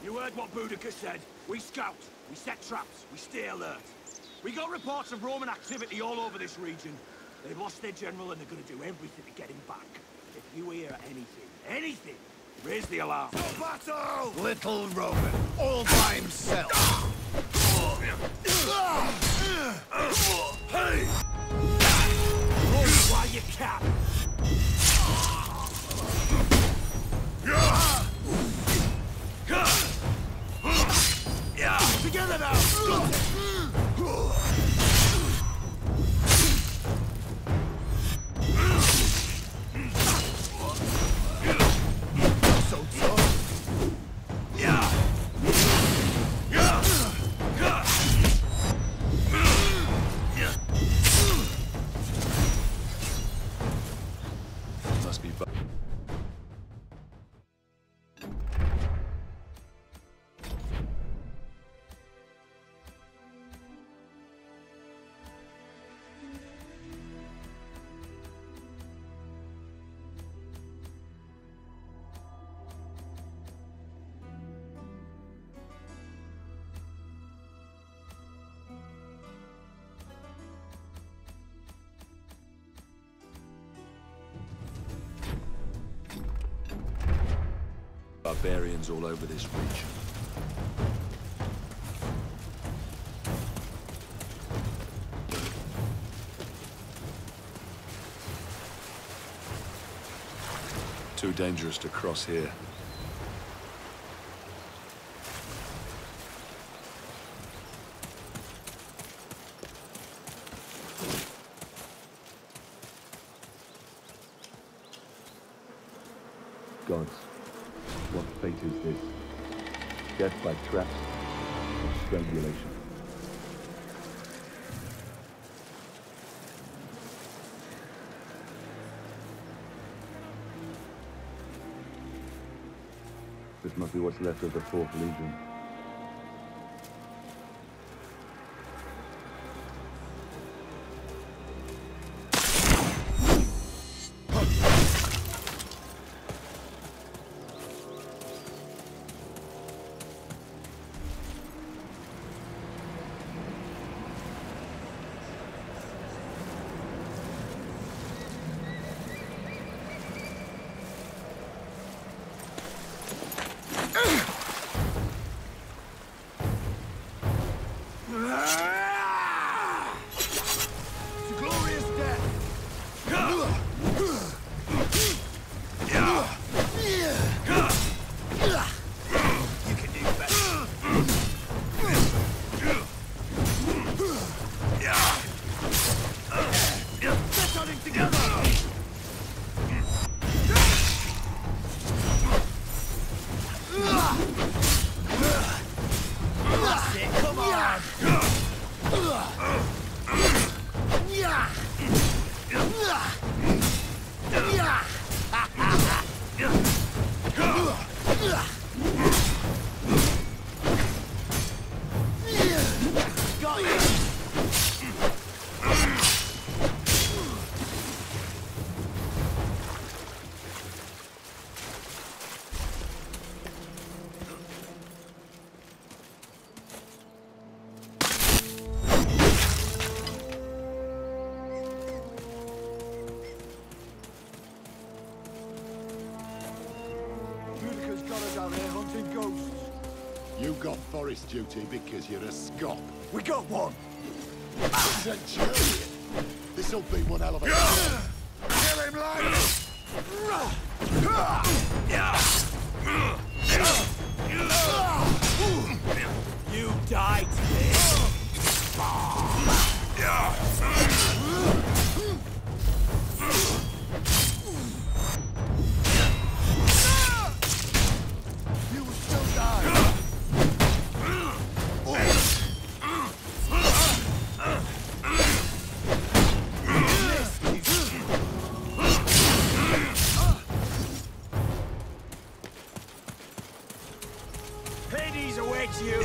You heard what Boudica said. We scout, we set traps, we stay alert. We got reports of Roman activity all over this region. They've lost their general and they're gonna do everything to get him back. If you hear anything, raise the alarm. No battle! Little Roman, all by himself. Hey! Roll while you can. Together now! So tough. Must be fun. Barbarians all over this region. Too dangerous to cross here. Gods, what fate is this? Death by traps or strangulation? This must be what's left of the 4th Legion. You got forest duty because you're a Scot. We got one. Centurion. This'll be one hell of a... Kill him, lad! You died today. You will still die. Hades awaits you.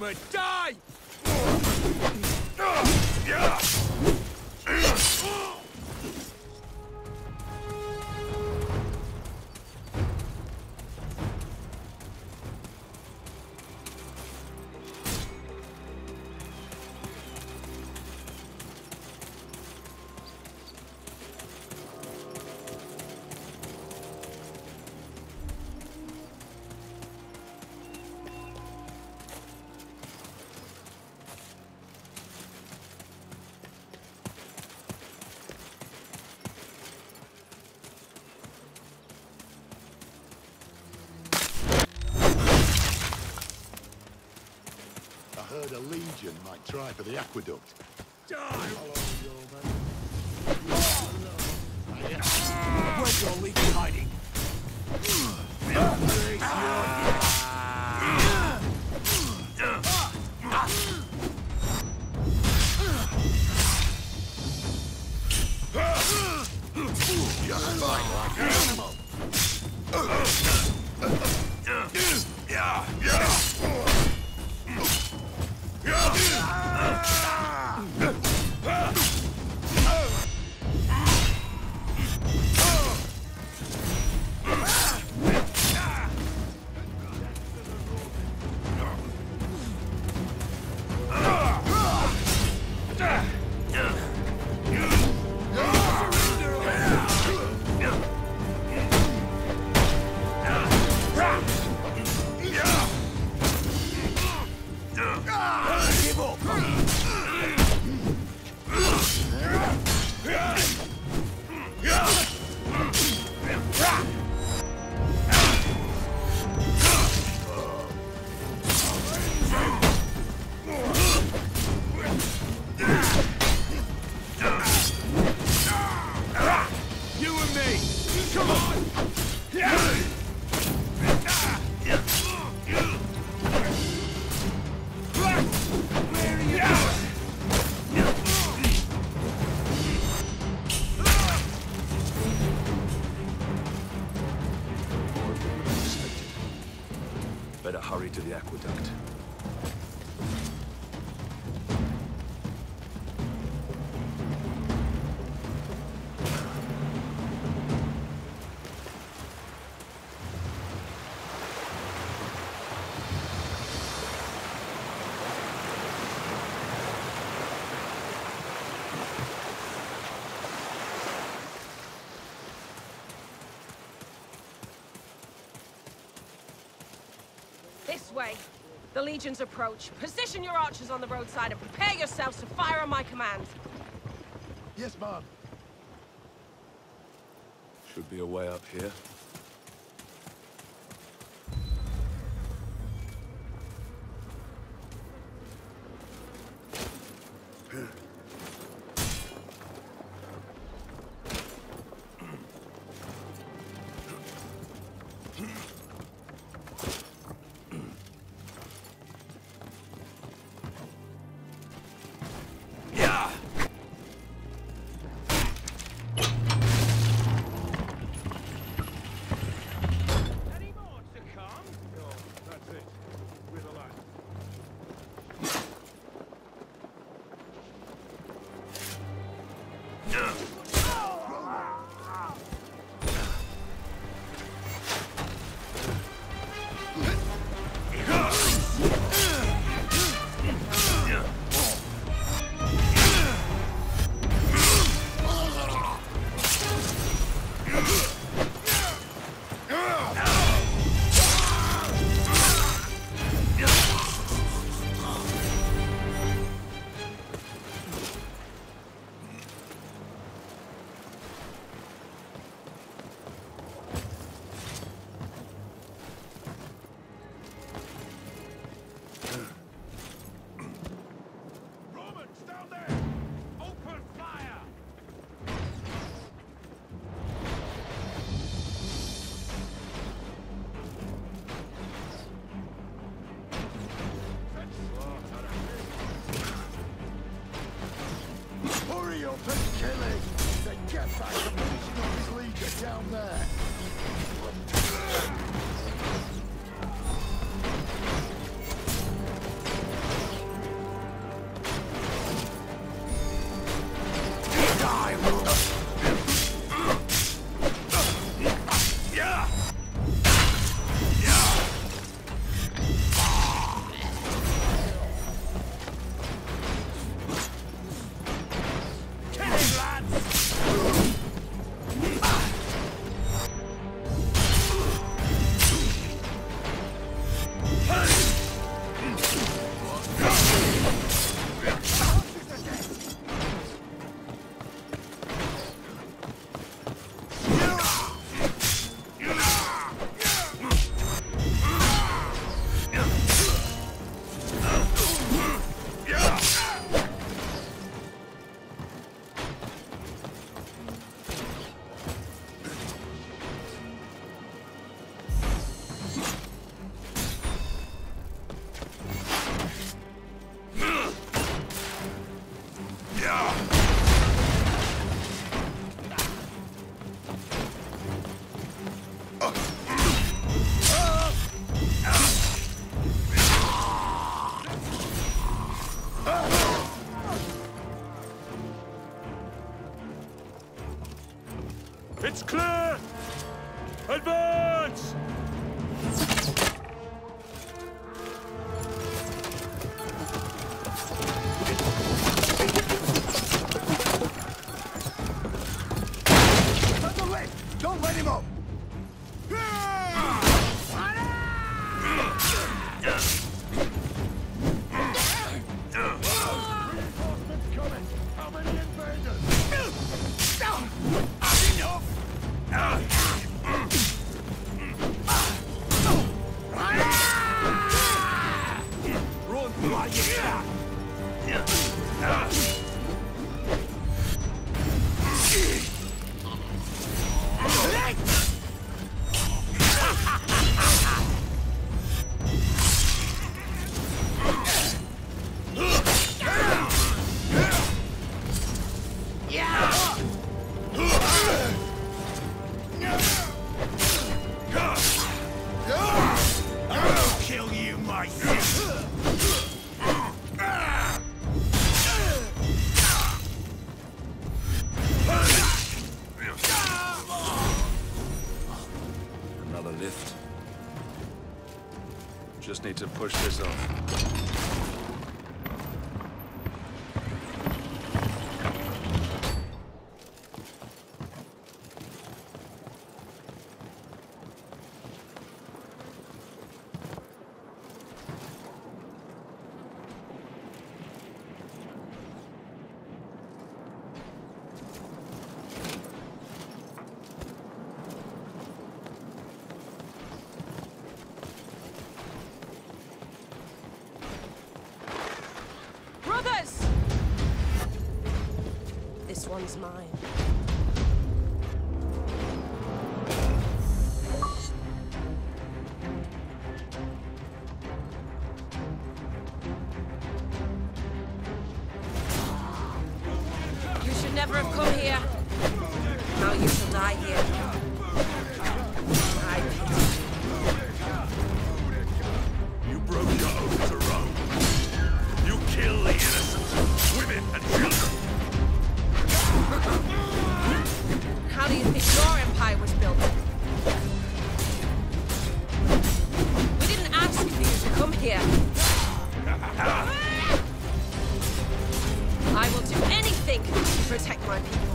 Roman! Die! I heard a legion might try for the aqueduct. Die! Where's your legion hiding? You're fine like an animal. Better hurry to the aqueduct. This way. The Legion's approach. Position your archers on the roadside and prepare yourselves to fire on my command. Yes, ma'am. Should be a way up here. Killing! Then get back and position of his legion down there! It's clear! Advance! At the left! Don't let him up! Reinforcements coming! How many invaders? Run while you can! I'll kill you myself! Another lift. Just need to push this off. Brothers! This one's mine. You should never have come here. Now you shall die here. I pity you. You broke your oath to Rome. You kill the innocent, women and children. How do you think your empire was built? We didn't ask for you to come here. I will do anything to protect my people.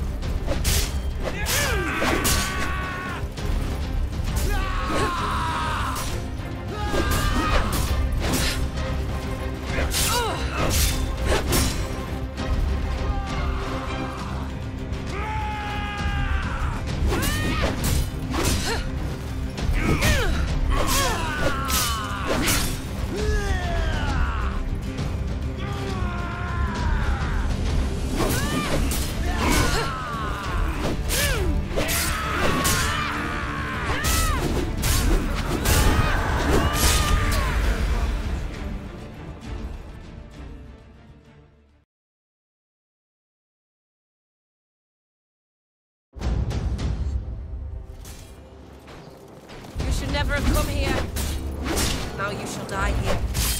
You should never have come here. Now you shall die here.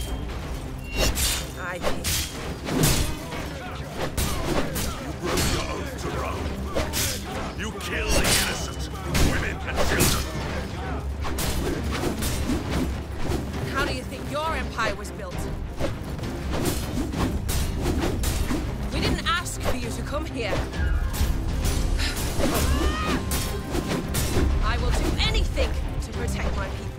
I pity You broke your oath to Rome. You kill the innocent, women and children. How do you think your empire was built? We didn't ask for you to come here. I will do anything to protect my people.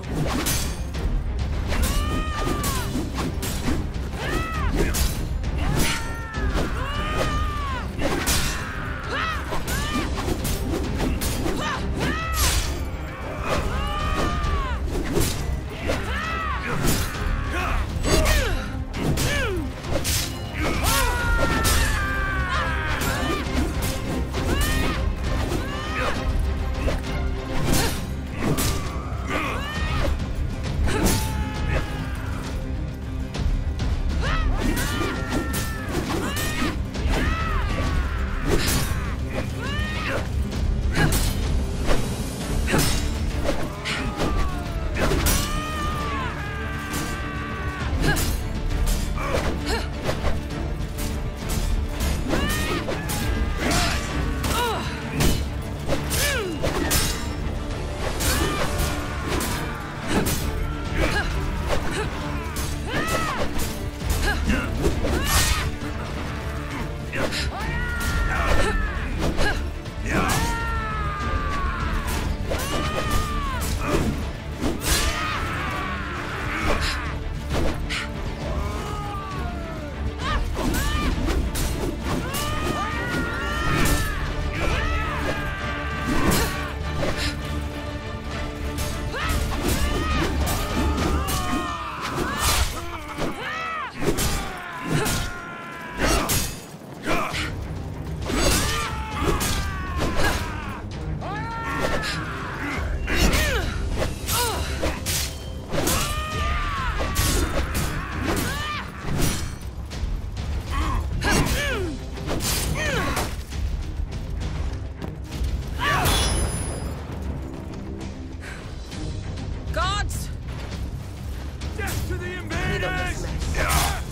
mess.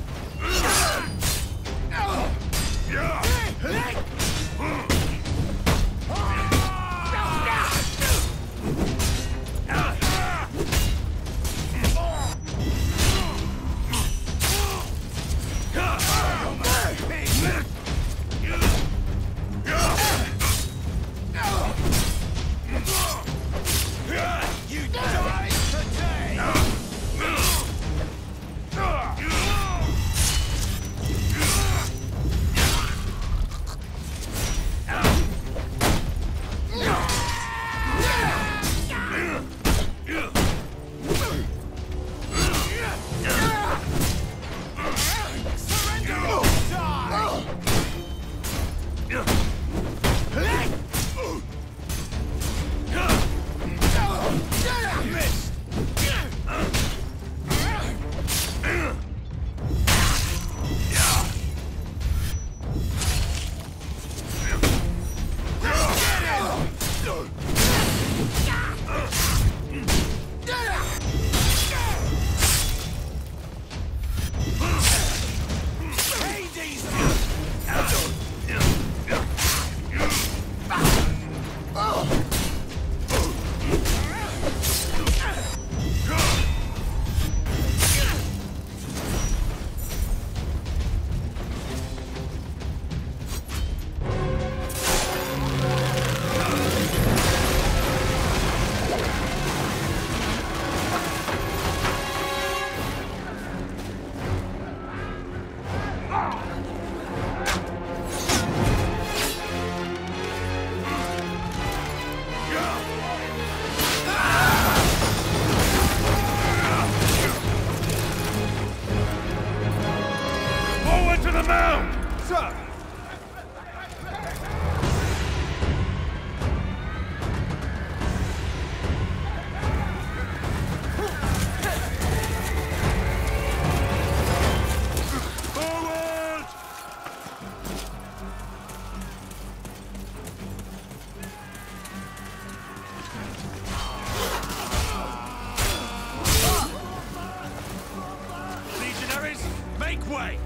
Make way!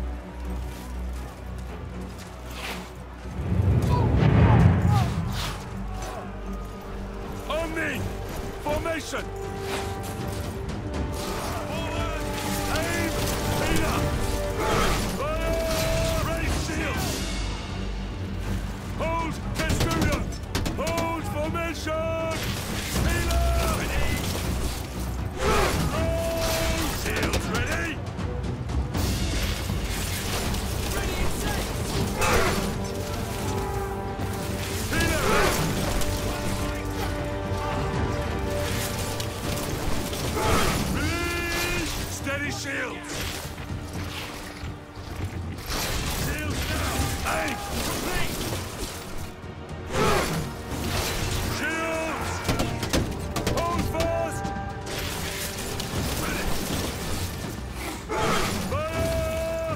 On me! Formation! Forward! Aim! Speed up! Fire! Raise shields! Hold! Testudo! Hold! Formation! Speed up! Ready! Hold! Shields ready! Steady shields! Shields now! Aim! Complete! Shields! Hold fast! Ready! Fire!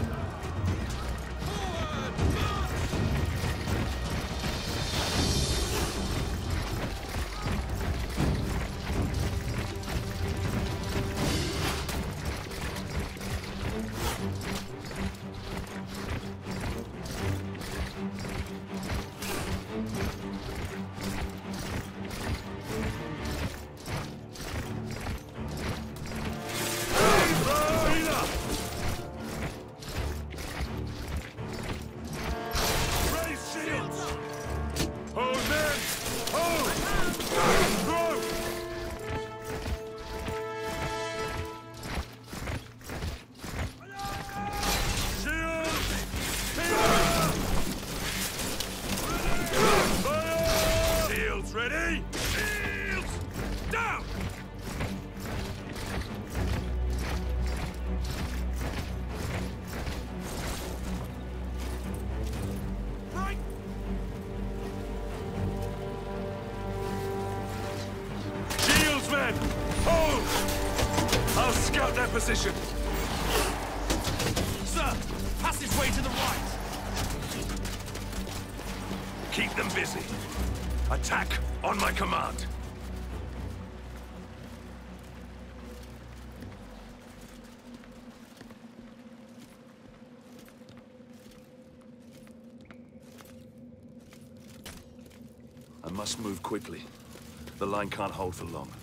Ready? Shields! Down! Right! Shields, men! Hold! I'll scout their position. Sir, passageway to the right. Keep them busy. Attack on my command. must move quickly. The line can't hold for long.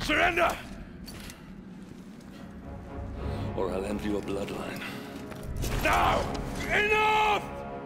Surrender! Or I'll end your bloodline. Now! Enough!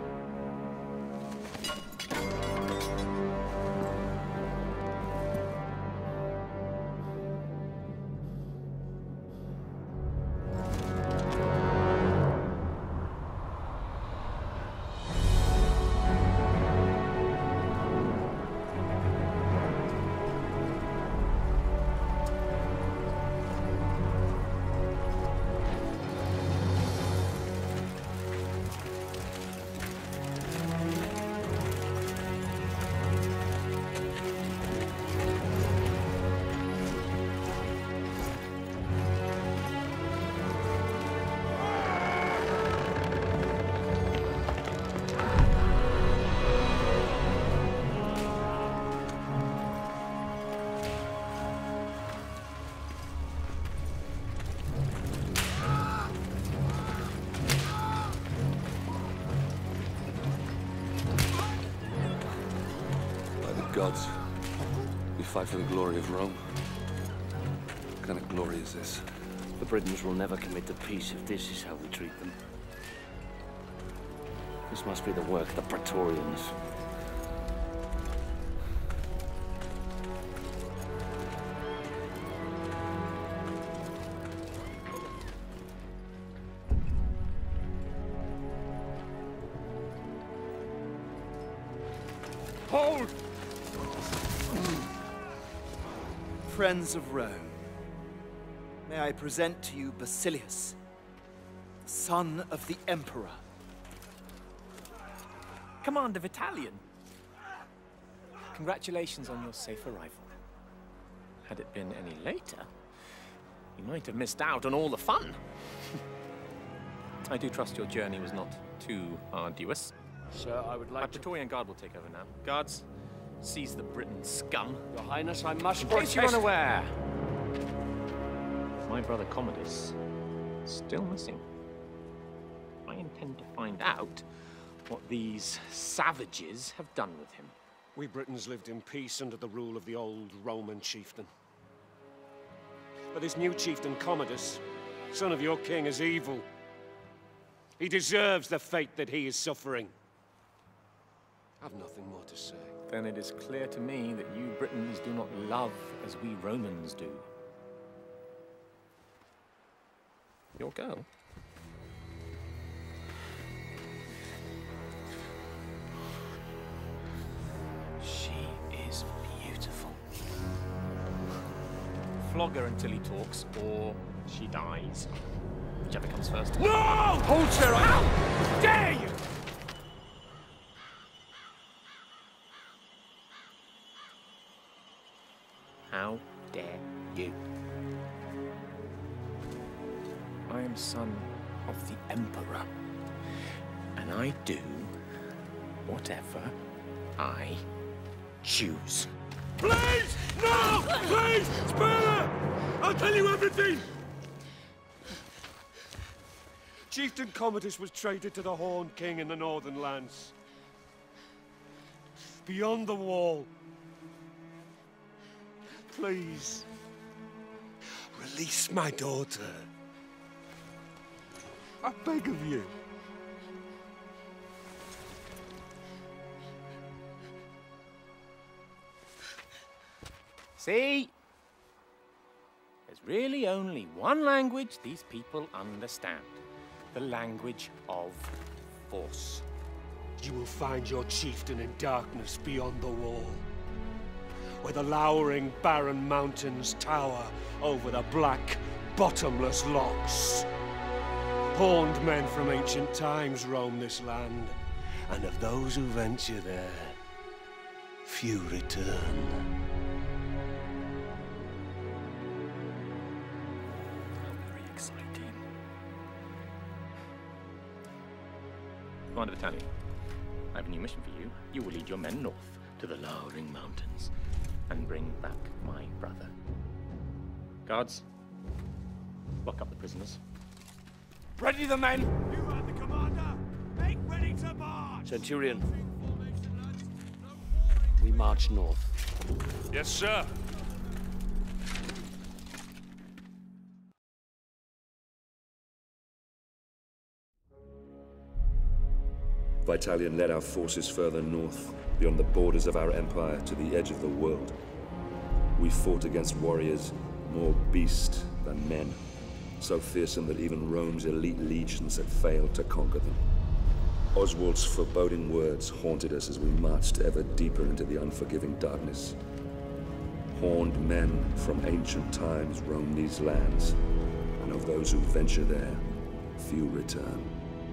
Gods, we fight for the glory of Rome. What kind of glory is this? The Britons will never commit to peace if this is how we treat them. This must be the work of the Praetorians. Hold! Friends of Rome, may I present to you Basilius, son of the Emperor. Commander Vitalian. Congratulations on your safe arrival. Had it been any later, you might have missed out on all the fun. I do trust your journey was not too arduous. Sir, I would like My Praetorian Guard will take over now. Guards, seize the Briton scum. Your Highness, I must In case protest. you're unaware, my brother Commodus is still missing. I intend to find out what these savages have done with him. We Britons lived in peace under the rule of the old Roman chieftain. But this new chieftain, Commodus, son of your king, is evil. He deserves the fate that he is suffering. I've nothing more to say. Then it is clear to me that you Britons do not love as we Romans do. Your girl? She is beautiful. Flog her until he talks, or she dies. Whichever comes first. No! Hold, sir! How dare you! How dare you? I am son of the Emperor, and I do whatever I choose. Please! No! Please! Spare her! I'll tell you everything! Chieftain Commodus was traded to the Horned King in the Northern Lands. Beyond the wall. Please. Release my daughter. I beg of you. See? There's really only one language these people understand. The language of force. You will find your chieftain in darkness beyond the wall, where the lowering, barren mountains tower over the black, bottomless locks. Horned men from ancient times roam this land, and of those who venture there, few return. Very exciting. Commander Vitalian, I have a new mission for you. You will lead your men north to the lowering mountains and bring back my brother. Guards, lock up the prisoners. Ready the men! You are the commander! Make ready to march! Centurion, we march north. Yes, sir. Vitalian led our forces further north, beyond the borders of our empire to the edge of the world. We fought against warriors more beast than men, so fearsome that even Rome's elite legions had failed to conquer them. Oswald's foreboding words haunted us as we marched ever deeper into the unforgiving darkness. Horned men from ancient times roam these lands, and of those who venture there, few return.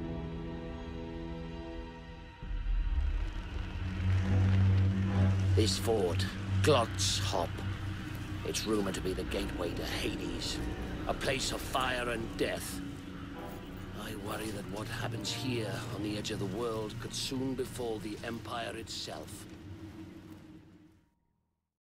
This fort, Glot's Hop. It's rumored to be the gateway to Hades, a place of fire and death. I worry that what happens here on the edge of the world could soon befall the Empire itself.